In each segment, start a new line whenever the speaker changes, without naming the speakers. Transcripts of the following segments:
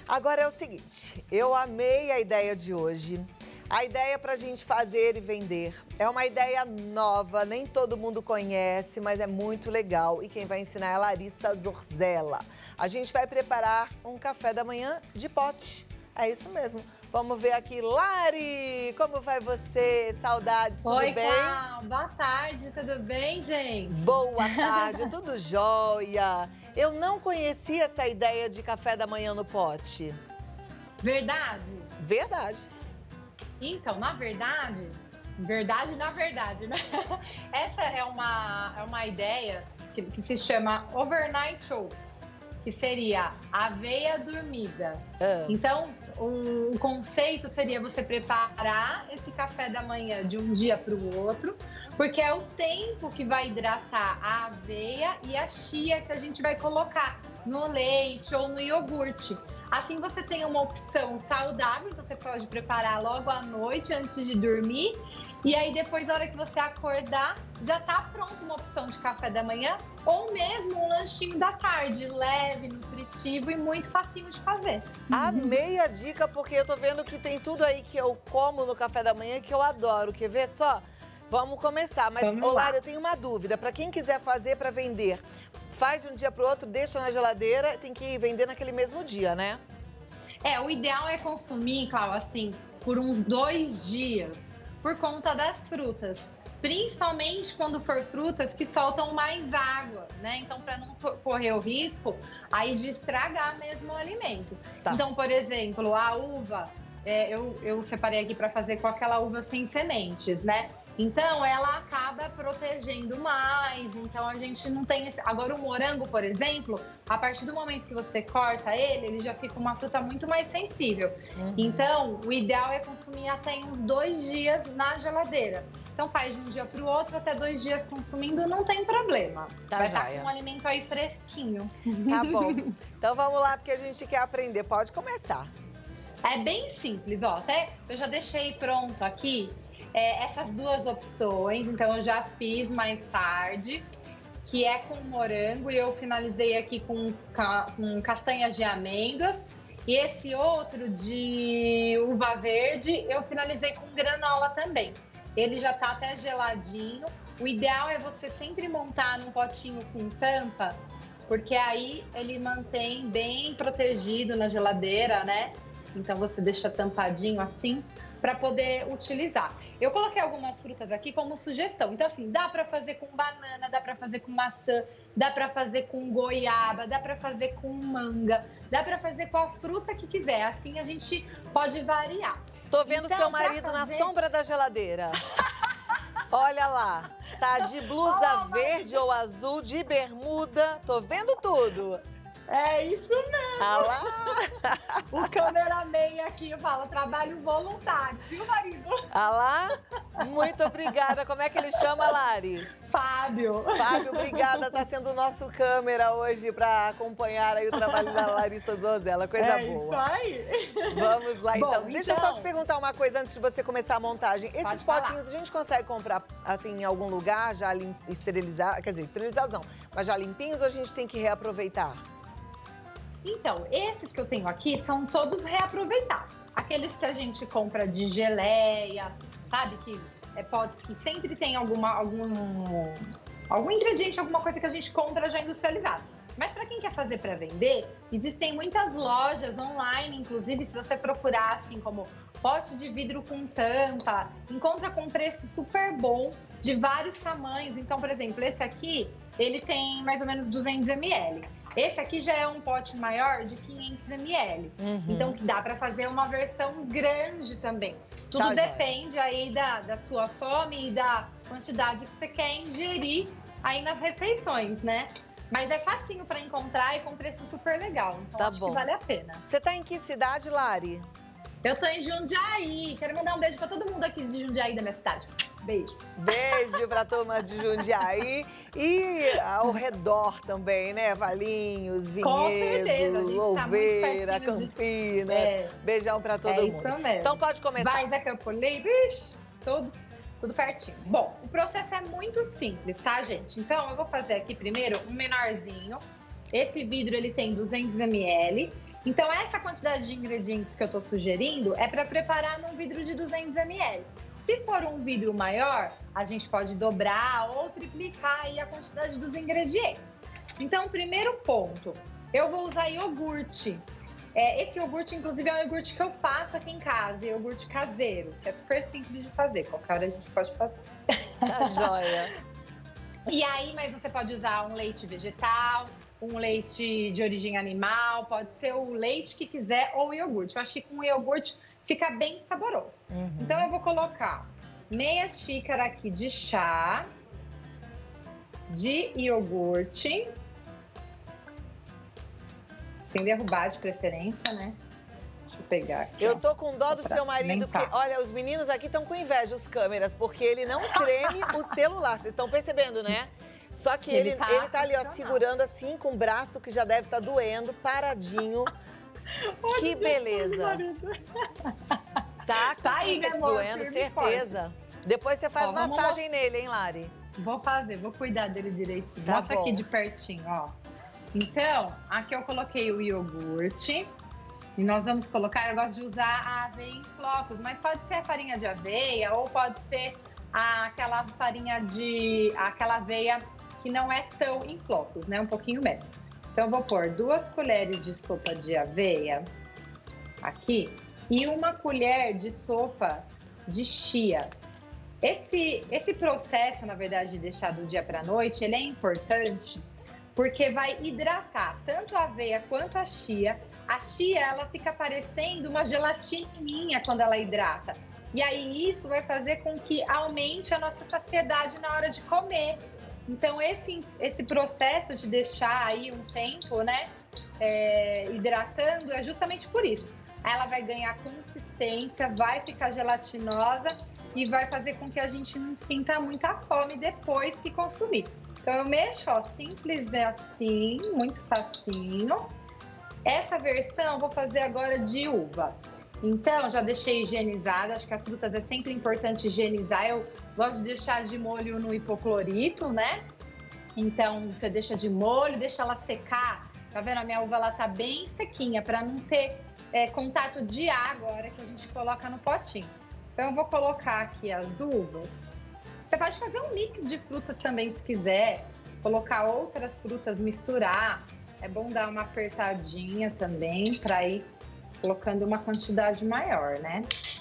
Agora é o seguinte, eu amei a ideia de hoje. A ideia para a gente fazer e vender é uma ideia nova, nem todo mundo conhece, mas é muito legal. E quem vai ensinar é a Larissa Zorzella. A gente vai preparar um café da manhã de pote. É isso mesmo. Vamos ver aqui, Lari, como vai você? Saudades, tudo
Oi,
bem?
Clau. Boa tarde, tudo bem, gente?
Boa tarde, tudo jóia. Eu não conhecia essa ideia de café da manhã no pote.
Verdade?
Verdade.
Então, na verdade, né? Essa é uma ideia que se chama Overnight Oats, que seria aveia dormida. Então, o conceito seria você preparar esse café da manhã de um dia para o outro, porque é o tempo que vai hidratar a aveia e a chia que a gente vai colocar no leite ou no iogurte. Assim você tem uma opção saudável, então você pode preparar logo à noite antes de dormir. E aí depois, na hora que você acordar, já tá pronta uma opção de café da manhã ou mesmo um lanchinho da tarde, leve, nutritivo e muito facinho de fazer.
Amei a dica, porque eu tô vendo que tem tudo aí que eu como no café da manhã que eu adoro. Quer ver só? Vamos começar. Mas, Lara, eu tenho uma dúvida. Para quem quiser fazer para vender, faz de um dia para o outro, deixa na geladeira, tem que vender naquele mesmo dia, né?
O ideal é consumir, Clau, assim, por uns 2 dias, por conta das frutas. Principalmente quando for frutas que soltam mais água, né? Então, para não correr o risco aí de estragar mesmo o alimento.
Tá.
Então, por exemplo, a uva, eu separei aqui para fazer com aquela uva sem sementes, né? Então, ela acaba protegendo mais, então a gente não tem esse... Agora, o morango, por exemplo, a partir do momento que você corta ele já fica uma fruta muito mais sensível. Então, o ideal é consumir até uns 2 dias na geladeira. Então, faz de um dia para o outro, até 2 dias consumindo, não tem problema.
Tá,
vai estar com um alimento aí fresquinho.
Tá bom. Então, vamos lá, porque a gente quer aprender. Pode começar.
É bem simples, ó. Até eu já deixei pronto aqui essas 2 opções, então eu já fiz mais tarde, que é com morango, e eu finalizei aqui com castanhas de amêndoas, e esse outro de uva verde eu finalizei com granola também. Ele já tá até geladinho. O ideal é você sempre montar num potinho com tampa, porque aí ele mantém bem protegido na geladeira, né? Então você deixa tampadinho assim, para poder utilizar. Eu coloquei algumas frutas aqui como sugestão. Então, assim, dá para fazer com banana, dá para fazer com maçã, dá para fazer com goiaba, dá para fazer com manga, dá para fazer com a fruta que quiser. Assim a gente pode variar.
Tô vendo então, seu marido na sombra da geladeira. Olha lá, tá de blusa verde ou azul, de bermuda, tô vendo tudo.
É isso mesmo.
Ah lá.
O cameraman aqui fala, trabalho voluntário, viu, marido?
Ah lá, muito obrigada. Como é que ele chama, Lari?
Fábio.
Fábio, obrigada. Tá sendo o nosso câmera hoje para acompanhar aí o trabalho da Larissa Zorzella. Coisa boa.
Isso aí.
Vamos lá, então. Deixa eu só te
então...
perguntar uma coisa antes de você começar a montagem. Esses potinhos a gente consegue comprar, assim, em algum lugar, já esterilizar, quer dizer, esterilizados não, mas já limpinhos, ou a gente tem que reaproveitar?
Então, esses que eu tenho aqui são todos reaproveitados. Aqueles que a gente compra de geleia, sabe? Que potes que sempre tem algum ingrediente, alguma coisa que a gente compra já industrializado. Mas para quem quer fazer para vender, existem muitas lojas online, inclusive se você procurar assim como pote de vidro com tampa, encontra com preço super bom, de vários tamanhos. Então, por exemplo, esse aqui, ele tem mais ou menos 200 ml. Esse aqui já é um pote maior de 500 ml. Então, dá para fazer uma versão grande também. Tudo depende aí da sua fome e da quantidade que você quer ingerir aí nas refeições, né? Mas é facinho para encontrar e com preço super legal. Então, acho que vale a pena.
Você tá em que cidade, Lari?
Eu tô em Jundiaí. Quero mandar um beijo para todo mundo aqui de Jundiaí, da minha cidade. Beijo.
Beijo pra turma de Jundiaí e ao redor também, né? Valinhos, Vinhedo, Louveira, Campinas. Beijão pra todo mundo.
Isso mesmo.
Então pode começar.
Vai da Campo Limpo, tudo pertinho. Bom, o processo é muito simples, tá, gente? Então eu vou fazer aqui primeiro um menorzinho. Esse vidro ele tem 200 ml Então, essa quantidade de ingredientes que eu estou sugerindo é para preparar num vidro de 200 ml. Se for um vidro maior, a gente pode dobrar ou triplicar aí a quantidade dos ingredientes. Então, primeiro ponto, eu vou usar iogurte. Esse iogurte, inclusive, é um iogurte que eu faço aqui em casa, iogurte caseiro, que é super simples de fazer, qualquer hora a gente pode fazer.
Tá joia.
E aí, mas você pode usar um leite vegetal, um leite de origem animal, pode ser o leite que quiser ou iogurte. Eu acho que com iogurte fica bem saboroso. Então, eu vou colocar meia xícara aqui de chá de iogurte. Sem derrubar, de preferência, né? Deixa eu pegar aqui.
Eu tô com dó do seu marido, porque, olha, os meninos aqui estão com inveja, os câmeras, porque ele não treme o celular. Vocês estão percebendo, né? Só que ele tá ali, ó, segurando assim, com o braço que já deve estar doendo, paradinho. Que beleza. Tá com o bíceps doendo, certeza. Depois você faz massagem nele, hein, Lari?
Vou fazer, vou cuidar dele direitinho.
Tá
Bota aqui de pertinho, ó. Então, aqui eu coloquei o iogurte. E nós vamos colocar, eu gosto de usar a aveia em flocos, mas pode ser a farinha de aveia ou pode ser aquela aveia que não é tão em flocos, né? Um pouquinho menos. Então, eu vou pôr 2 colheres de sopa de aveia aqui e 1 colher de sopa de chia. Esse processo, na verdade, de deixar do dia para a noite, ele é importante porque vai hidratar tanto a aveia quanto a chia. A chia, ela fica parecendo uma gelatininha quando ela hidrata. E aí isso vai fazer com que aumente a nossa saciedade na hora de comer. Então esse processo de deixar aí um tempo, né, hidratando é justamente por isso. Ela vai ganhar consistência, vai ficar gelatinosa e vai fazer com que a gente não sinta muita fome depois que consumir. Então, eu mexo, ó, simples assim, muito facinho. Essa versão eu vou fazer agora de uva. Então, já deixei higienizada. Acho que as frutas é sempre importante higienizar. Eu gosto de deixar de molho no hipoclorito, né? Então, você deixa de molho, deixa ela secar. Tá vendo? A minha uva, ela tá bem sequinha, para não ter contato de água a hora que a gente coloca no potinho. Então, eu vou colocar aqui as uvas. Você pode fazer um mix de frutas também, se quiser. Colocar outras frutas, misturar. É bom dar uma apertadinha também, para ir colocando uma quantidade maior, né?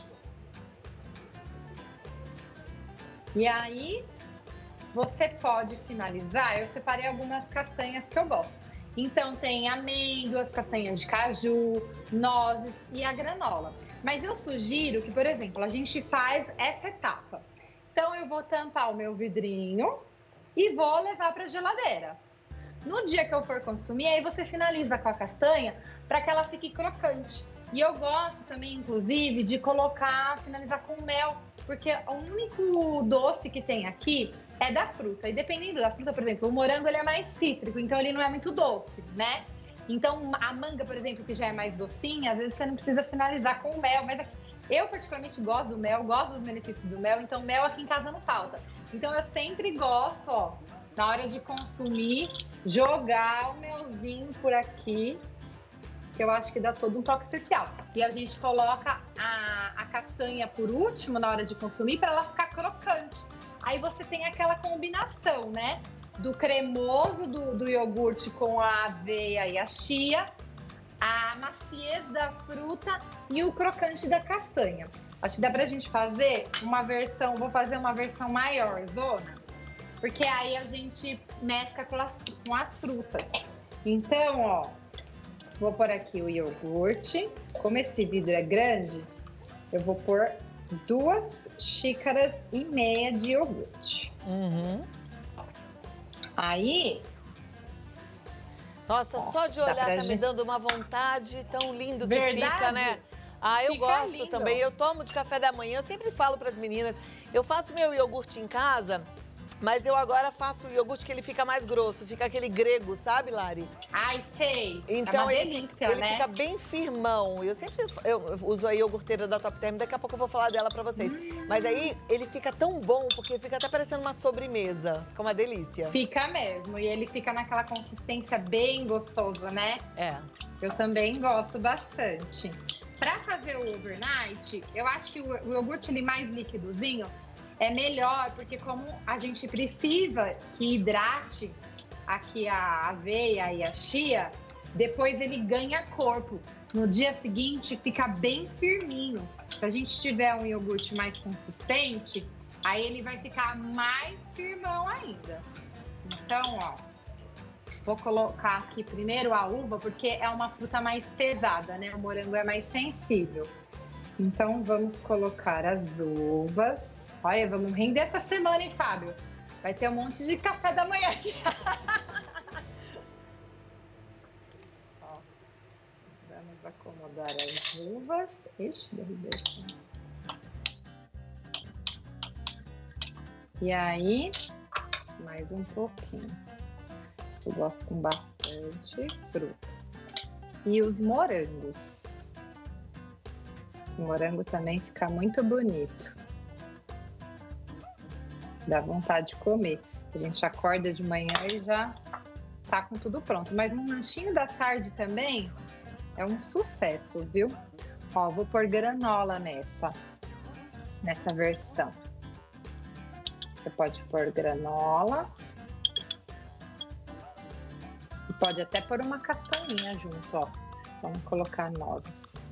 E aí, você pode finalizar. Eu separei algumas castanhas que eu gosto. Então, tem amêndoas, castanhas de caju, nozes e a granola. Mas eu sugiro que, por exemplo, a gente faz essa etapa. Então, eu vou tampar o meu vidrinho e vou levar para a geladeira. No dia que eu for consumir, aí você finaliza com a castanha para que ela fique crocante. E eu gosto também, inclusive, de finalizar com mel, porque o único doce que tem aqui é da fruta. E dependendo da fruta, por exemplo, o morango ele é mais cítrico, então ele não é muito doce, né? Então, a manga, por exemplo, que já é mais docinha, às vezes você não precisa finalizar com mel, mas aqui, eu particularmente gosto do mel, gosto dos benefícios do mel, então mel aqui em casa não falta. Então eu sempre gosto, ó, na hora de consumir, jogar o melzinho por aqui, que eu acho que dá todo um toque especial. E a gente coloca a castanha por último na hora de consumir para ela ficar crocante. Aí você tem aquela combinação, né? Do cremoso do iogurte com a aveia e a chia, a maciez da fruta e o crocante da castanha. Acho que dá pra gente fazer uma versão, vou fazer uma versão maior, zona, porque aí a gente mescla com as frutas. Então, ó, vou pôr aqui o iogurte. Como esse vidro é grande, eu vou pôr 2,5 xícaras de iogurte. Aí...
Nossa, só de olhar tá me dando uma vontade, tão lindo que fica, né? Ah, eu gosto lindo também. Eu tomo de café da manhã, eu sempre falo para as meninas, eu faço meu iogurte em casa Mas eu agora faço o iogurte que ele fica mais grosso, fica aquele grego, sabe, Lari?
Ai, sei.
Então
é uma
ele,
delícia,
ele
né?
fica bem firmão. Eu uso a iogurteira da Top Term, daqui a pouco eu vou falar dela pra vocês. Mas aí ele fica tão bom, porque fica até parecendo uma sobremesa. Fica uma delícia.
Fica mesmo. E ele fica naquela consistência bem gostosa, né?
É.
Eu também gosto bastante. Pra fazer o overnight, eu acho que o iogurte ele mais líquidozinho é melhor, porque como a gente precisa que hidrate aqui a aveia e a chia, depois ele ganha corpo. No dia seguinte fica bem firminho. Se a gente tiver um iogurte mais consistente, aí ele vai ficar mais firmão ainda. Então, ó, vou colocar aqui primeiro a uva, porque é uma fruta mais pesada, né? O morango é mais sensível. Então, vamos colocar as uvas. Olha, vamos render essa semana, hein, Fábio? Vai ter um monte de café da manhã aqui. Ó, vamos acomodar as uvas. Ixi, derrubei aqui. E aí, mais um pouquinho. Eu gosto com bastante fruta. E os morangos. O morango também fica muito bonito. Dá vontade de comer. A gente acorda de manhã e já tá com tudo pronto. Mas um lanchinho da tarde também é um sucesso, viu? Ó, vou pôr granola nessa versão. Você pode pôr granola. E pode até pôr uma castanha junto, ó. Vamos colocar nozes.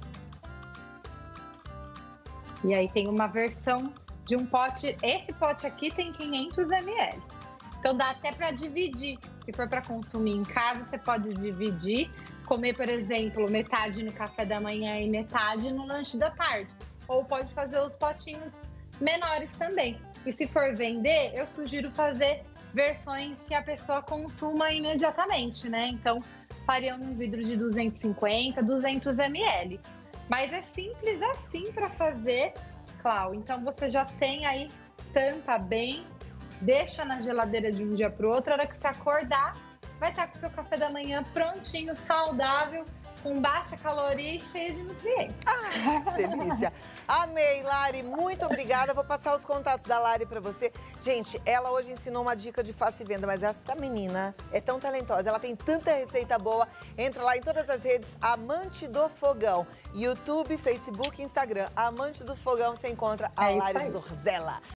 E aí tem uma versão de um pote. Esse pote aqui tem 500 ml. Então dá até para dividir. Se for para consumir em casa, você pode dividir. Comer, por exemplo, metade no café da manhã e metade no lanche da tarde. Ou pode fazer os potinhos menores também. E se for vender, eu sugiro fazer versões que a pessoa consuma imediatamente, né? Então, faria um vidro de 250, 200 ml. Mas é simples assim para fazer, Clau. Então, você já tem aí, tampa bem, deixa na geladeira de um dia para o outro. A hora que você acordar, vai estar com o seu café da manhã prontinho, saudável, com baixa caloria e cheio de nutrientes.
Ah, que delícia! Amei, Lari, muito obrigada. Vou passar os contatos da Lari para você. Gente, ela hoje ensinou uma dica de fácil venda, mas essa menina é tão talentosa, ela tem tanta receita boa. Entra lá em todas as redes, Amante do Fogão. YouTube, Facebook, Instagram. Amante do Fogão, você encontra a Lari Zorzella.